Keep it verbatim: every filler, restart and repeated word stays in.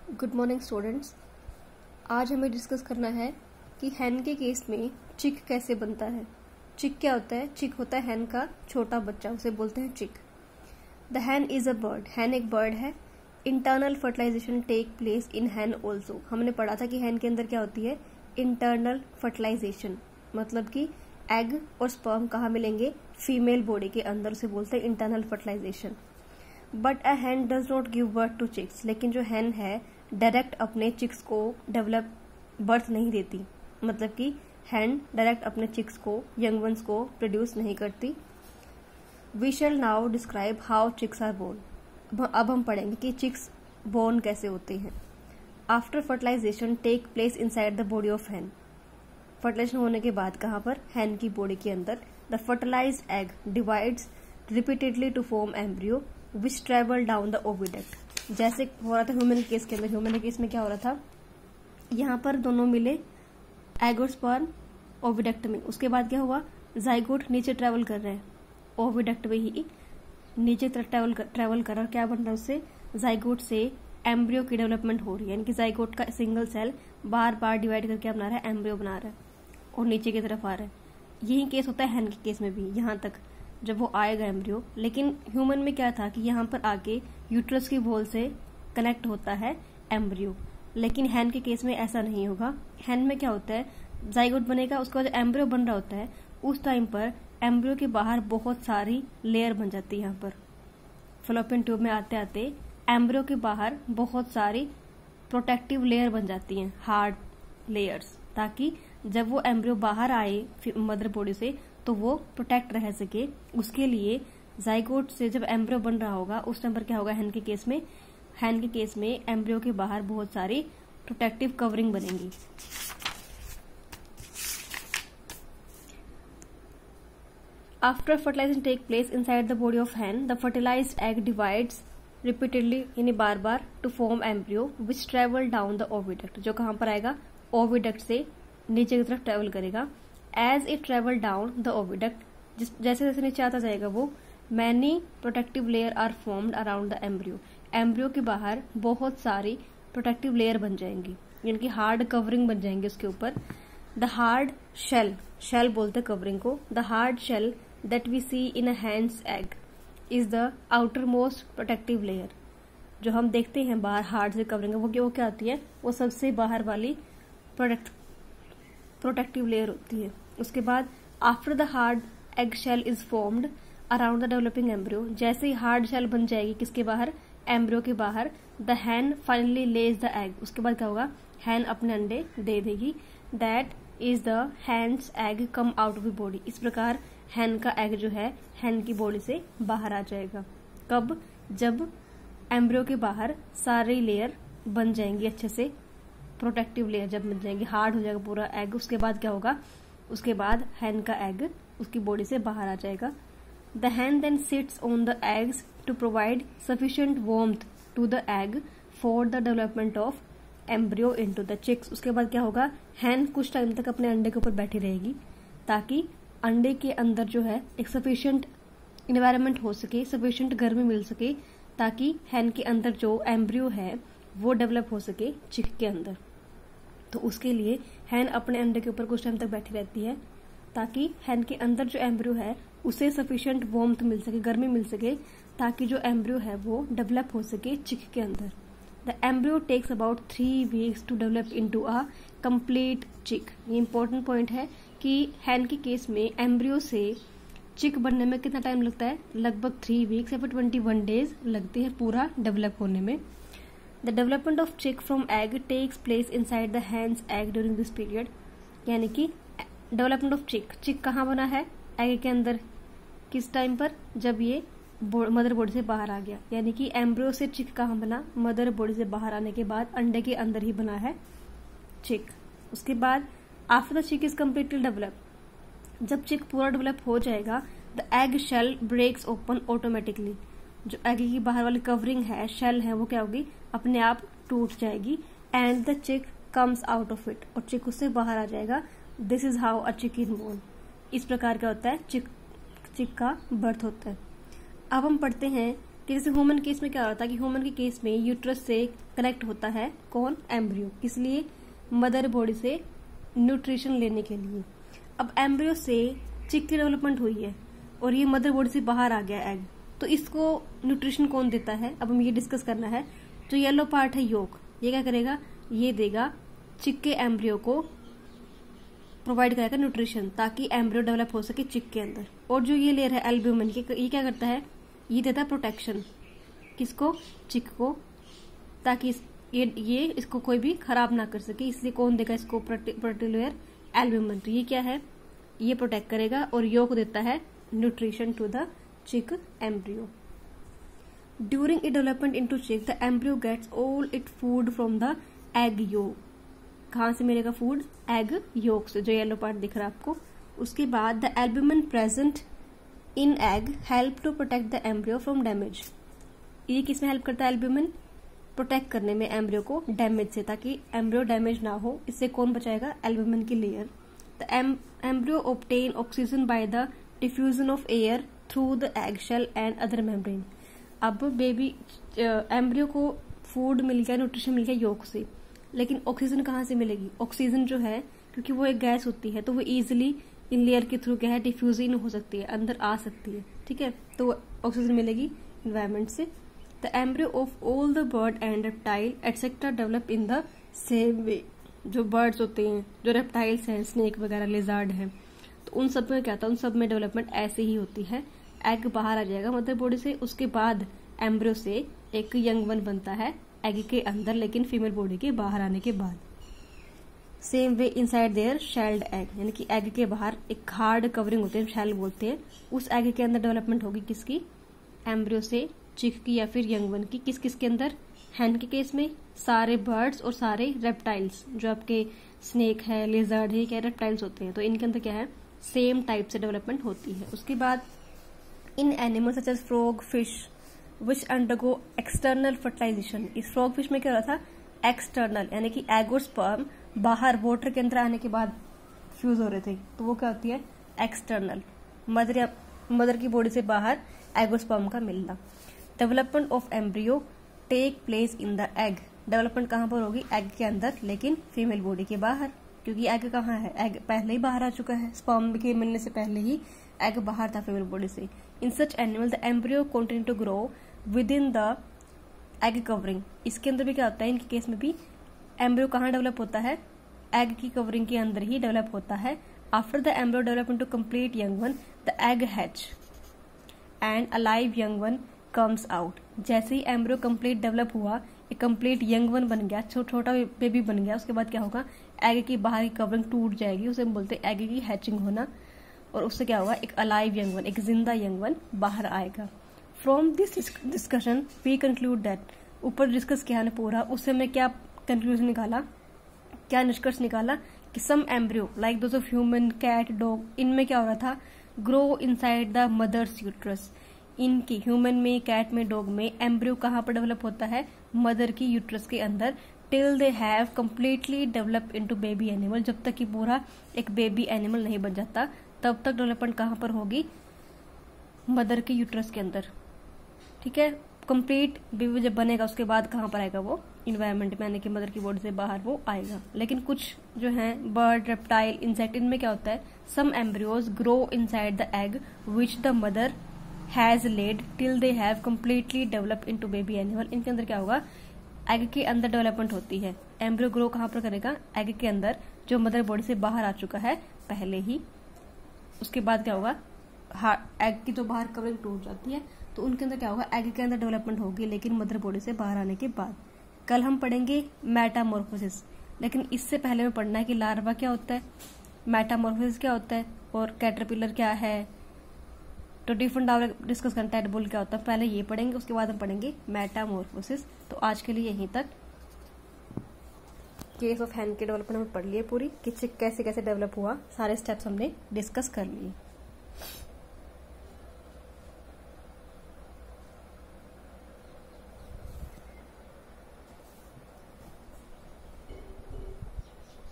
Good morning students. आज हमें discuss करना है कि हैन के केस में चिक कैसे बनता है। चिक क्या होता है? चिक होता है हैन का छोटा बच्चा, उसे बोलते हैं chick. The hen is a bird. Hen एक बर्ड है। Internal fertilisation take place in hen also. हमने पढ़ा था कि हैन के अंदर क्या होती है? इंटरनल फर्टिलाइजेशन, मतलब कि एग और स्पर्म कहाँ मिलेंगे? फीमेल बॉडी के अंदर, उसे बोलते हैं internal fertilisation. But a hen does not give birth to chicks. लेकिन जो हैन है डायरेक्ट अपने चिक्स को डेवलप बर्थ नहीं देती, मतलब कि हैन डायरेक्ट अपने चिक्स को, यंग वंस को प्रोड्यूस नहीं करती। We shall now describe how chicks are born. अब हम पढ़ेंगे कि चिक्स बोर्न कैसे होते हैं। After fertilisation take place inside the body of hen. Fertilisation होने के बाद कहाँ पर? हैन की बॉडी के अंदर। The fertilised egg divides repeatedly to form embryo which travel down the oviduct. जैसे हो रहा था ह्यूमन केस के अंदर। ह्यूमन केस में क्या हो रहा था? यहाँ पर दोनों मिले, एग और स्पर्म ओविडक्ट में। उसके बाद क्या हुआ? जाइगोट नीचे ट्रेवल कर रहे हैं, ओविडक्ट में ही नीचे ट्रेवल कर, ट्रेवल कर रहा है। क्या बन रहा है उससे? जाइगोट से एम्ब्रियो की डेवलपमेंट हो रही है, यानी कि जाइगोट का सिंगल सेल बार बार डिवाइड करके बना रहा है, एम्ब्रियो बना रहा है और नीचे की तरफ आ रहा है। यही केस होता है हैन के केस में भी, यहाँ तक जब वो आएगा एम्ब्रियो। लेकिन ह्यूमन में क्या था कि यहाँ पर आके यूट्रस की वॉल से कनेक्ट होता है एम्ब्रियो। लेकिन हैन के केस में ऐसा नहीं होगा। हैन में क्या होता है? जाइगोट बनेगा, उसके बाद एम्ब्रियो बन रहा होता है, उस टाइम पर एम्ब्रियो के बाहर बहुत सारी लेयर बन जाती है। यहाँ पर फैलोपियन ट्यूब में आते आते एम्ब्रियो के बाहर बहुत सारी प्रोटेक्टिव लेयर बन जाती हैं, हार्ड लेयर्स, ताकि जब वो एम्ब्रियो बाहर आए मदर बॉडी से तो वो प्रोटेक्ट रह सके। उसके लिए जाइगोट से जब एम्ब्रियो बन रहा होगा उस टाइम पर क्या होगा? हैन के केस में हैन के केस में एम्ब्रियो के बाहर बहुत सारी प्रोटेक्टिव कवरिंग बनेंगी। After fertilisation take place inside the body of hen, the fertilised egg divides repeatedly, यानी बार बार, to form embryo which travel down the oviduct. जो कहां पर आएगा? ओविडक्ट से नीचे की तरफ ट्रेवल करेगा। As it travel down the oviduct, जैसे जैसे नीचे आता जाएगा वो, many protective layer are formed around the embryo. Embryo के बाहर बहुत सारी प्रोटेक्टिव लेयर बन जाएंगी, यानी कि हार्ड कवरिंग बन जाएंगी उसके ऊपर। द हार्ड शेल, शेल बोलते कवरिंग को, the hard shell that we see in a hen's egg is the outer most protective layer. जो हम देखते हैं बाहर हार्ड से कवरिंग, वो क्या वो क्या होती है? वो सबसे बाहर वाली प्रोटेक्ट प्रोटेक्टिव लेयर होती है। उसके बाद after the hard egg shell is formed around the developing embryo, जैसे ही हार्ड शेल बन जाएगी किसके बाहर? एम्ब्रियो के बाहर। The hen finally lays the egg, उसके बाद क्या होगा? हैन अपने अंडे दे देगी। That is the hen's egg come out of the body. इस प्रकार हैन का एग जो है हैन की बॉडी से बाहर आ जाएगा। कब? जब एम्ब्रियो के बाहर सारी लेयर बन जाएंगी अच्छे से, प्रोटेक्टिव लेयर जब बन जाएंगी, हार्ड हो जाएगा पूरा एग। उसके बाद क्या होगा? उसके बाद हैन का एग उसकी बॉडी से बाहर आ जाएगा। The hen then sits on the eggs to provide sufficient warmth to the egg for the development of embryo into the chicks. उसके बाद क्या होगा? हैन कुछ टाइम तक अपने अंडे के ऊपर बैठी रहेगी ताकि अंडे के अंदर जो है एक सफिशिएंट इन्वायरमेंट हो सके, सफिशिएंट गर्मी मिल सके, ताकि हैन के अंदर जो एम्ब्रियो है वो डेवलप हो सके चिक के अंदर। तो उसके लिए हैन अपने अंडे के ऊपर कुछ टाइम तक बैठी रहती है ताकि हैन के अंदर जो एम्ब्रियो है उसे सफिशिएंट वार्मथ मिल सके, गर्मी मिल सके, ताकि जो एम्ब्रियो है वो डेवलप हो सके चिक के अंदर। The embryo takes about three weeks to develop into a complete chick. ये इंपॉर्टेंट पॉइंट है कि हैन के केस में एम्ब्रियो से चिक बनने में कितना टाइम लगता है? लगभग थ्री वीक्स या फिर ट्वेंटी वन डेज लगते हैं पूरा डेवलप होने में। The development of chick from egg takes place inside the hen's egg during this period, यानी कि डेवलपमेंट ऑफ चिक, चिक कहाँ बना है? एग के अंदर। किस टाइम पर? जब ये मदर बॉडी से बाहर आ गया, यानी कि एम्ब्रियो से चिक कहाँ बना? मदर बॉडी से बाहर आने के बाद अंडे के अंदर ही बना है चिक। उसके बाद after the chick is completely develop, जब चिक पूरा डेवलप हो जाएगा, the egg shell breaks open automatically. जो एग की बाहर वाली कवरिंग है, शेल है, वो क्या होगी? अपने आप टूट जाएगी। And the chick comes out of it, और चिक उससे बाहर आ जाएगा। दिस इज हाउ अ चिक इज बोर्न। इस प्रकार का होता है चिक चिक का बर्थ होता है। अब हम पढ़ते हैं कि जैसे ह्यूमन केस में क्या होता है कि ह्यूमन के केस में यूट्रस से कनेक्ट होता है कौन, एम्ब्रियो, किस लिए, मदर बॉडी से न्यूट्रिशन लेने के लिए। अब एम्ब्रियो से चिक की डेवलपमेंट हुई है और ये मदर बॉडी से बाहर आ गया एग, तो इसको न्यूट्रिशन कौन देता है, अब हम ये डिस्कस करना है। जो येलो पार्ट है योक, ये क्या करेगा, ये देगा चिक के एम्ब्रियो को प्रोवाइड करेगा न्यूट्रिशन, ताकि एम्ब्रियो डेवलप हो सके चिक के अंदर। और जो ये लेयर है एल्ब्यूमिन की, ये क्या करता है, ये देता है प्रोटेक्शन, किसको, चिक को, ताकि इस, ये ये इसको कोई भी खराब ना कर सके। इसलिए कौन देगा इसको, पर्टिकुलर एल्ब्यूमिन। तो ये क्या है, ये प्रोटेक्ट करेगा और योक देता है nutrition to the chick embryo. During it development into chick the embryo gets all it food from the egg yolk. कहाँ से मिलेगा फूड, एग योक से, जो येलो पार्ट दिख रहा है आपको। उसके बाद the albumin present in egg help to protect the embryo from damage. ये किसमें हेल्प करता है, एल्ब्यूमिन प्रोटेक्ट करने में एम्ब्रियो को डैमेज से, ताकि एम्ब्रियो डैमेज ना हो। इससे कौन बचाएगा, एल्ब्यूमिन की layer. The embryo obtain oxygen by the diffusion of air through the egg shell and other membrane. अब बेबी एम्ब्रियो को फूड मिल गया, न्यूट्रिशन मिल गया योक से, लेकिन ऑक्सीजन कहाँ से मिलेगी, ऑक्सीजन जो है क्योंकि वो एक गैस होती है तो वो इजीली इन लेयर के थ्रू क्या है, डिफ्यूज इन हो सकती है, अंदर आ सकती है, ठीक है। तो ऑक्सीजन मिलेगी इन्वायरमेंट से। The embryo of all the bird and reptile etcetera develop in the same way. जो बर्ड्स होते हैं, जो रेप्टाइल्स हैं, स्नेक वगैरह, लिजार्ड है, तो उन सब में क्या था, उन सब में डेवलपमेंट ऐसे ही होती है। एग बाहर आ जाएगा मदर बॉडी से, उसके बाद एम्ब्रियो से एक यंग वन बनता है एग के अंदर, लेकिन फीमेल बॉडी के बाहर आने के बाद। Same way inside their shelled egg, यानी कि एग के बाहर एक हार्ड कवरिंग होती है, शेल बोलते हैं, उस एग के अंदर डेवलपमेंट होगी किसकी, एम्ब्रियो से चिक की या फिर यंग वन की। किस किस के अंदर, हैन के केस में सारे बर्ड्स और सारे रेप्टाइल्स, जो आपके स्नेक है, लिजर्ड है, क्या रेप्टाइल्स होते हैं, तो इनके अंदर क्या है, सेम टाइप से डेवलपमेंट होती है। उसके बाद in animals such as frog, fish which undergo external fertilization. इस फ्रॉग फिश में क्या हो रहा था, एक्सटर्नल, यानी कि एग और स्पर्म बाहर वाटर के अंदर आने के बाद फ्यूज हो रहे थे, तो वो क्या होती है, एक्सटर्नल, मदर या मदर की बॉडी से बाहर एग और स्पर्म का मिलना। Development of embryo take place in the egg. Development कहाँ पर होगी, एग के अंदर, लेकिन फीमेल बॉडी के बाहर, क्योंकि एग कहाँ है, एग पहले ही बाहर आ चुका है, स्पर्म के मिलने से पहले ही एग बाहर था फीमेल बॉडी से। In such animal the embryo continue to grow within the egg covering. इसके अंदर भी क्या होता है, इनके केस में भी एम्ब्रियो कहाँ डेवलप होता है, एग की कवरिंग के अंदर ही डेवलप होता है। After the embryo develop into complete young one the egg hatch and alive young one comes out. जैसे ही एम्ब्रियो कंप्लीट डेवलप हुआ, एक कंप्लीट यंग वन बन गया, छो, छोटा बेबी बन गया, उसके बाद क्या होगा, एग की बाहर की कवरिंग टूट जाएगी, उसे हम बोलते हैं एग की हैचिंग होना, और उससे क्या होगा, एक अलाइव यंग वन, एक जिंदा यंग वन बाहर आएगा। From this discussion we conclude that, ऊपर डिस्कस किया है पूरा, उससे हमने क्या कंक्लूजन निकाला, क्या निष्कर्ष निकाला कि some embryo like those of human, cat, dog, इनमें क्या हो रहा था, grow inside the mother's uterus. इनकी ह्यूमन में, कैट में, डॉग में एम्ब्रियो कहाँ पर डेवलप होता है, मदर की यूट्रस के अंदर, till they have completely develop into baby animal. जब तक कि पूरा एक बेबी एनिमल नहीं बन जाता, तब तक डेवलपमेंट कहाँ पर होगी, मदर के यूट्रस के अंदर, ठीक है। कंप्लीट बेबी जब बनेगा उसके बाद कहाँ पर आएगा, वो इन्वायरमेंट में, यानी कि मदर की बॉडी से बाहर वो आएगा। लेकिन कुछ जो है बर्ड, रेप्टाइल, इंसेक्ट, इनमें क्या होता है, some embryos grow inside the egg which the mother has laid till they have completely develop into baby animal. इनके अंदर क्या होगा, एग के अंदर डेवलपमेंट होती है। एम्ब्रियो ग्रो कहाँ पर करेगा, एग के अंदर, जो मदर बॉडी से बाहर आ चुका है पहले ही। उसके बाद क्या होगा, एग की जो बाहर कवरिंग टूट जाती है, तो उनके अंदर क्या होगा, एग के अंदर डेवलपमेंट होगी, लेकिन मदर बॉडी से बाहर आने के बाद। कल हम पढ़ेंगे मेटामॉर्फोसिस, लेकिन इससे पहले में पढ़ना है कि लार्वा क्या होता है, मेटामॉर्फोसिस क्या होता है, और कैटरपिलर क्या है, तो डिफरेंट डाउन डिस्कस करना, टेडपोल क्या होता है, पहले ये पढ़ेंगे, उसके बाद हम पढ़ेंगे मेटामॉर्फोसिस। तो आज के लिए यहीं तक। केस ऑफ हैन के डेवलपमेंट हमने पढ़ लिए पूरी, कि चिक कैसे कैसे डेवलप हुआ, सारे स्टेप्स हमने डिस्कस कर लिए।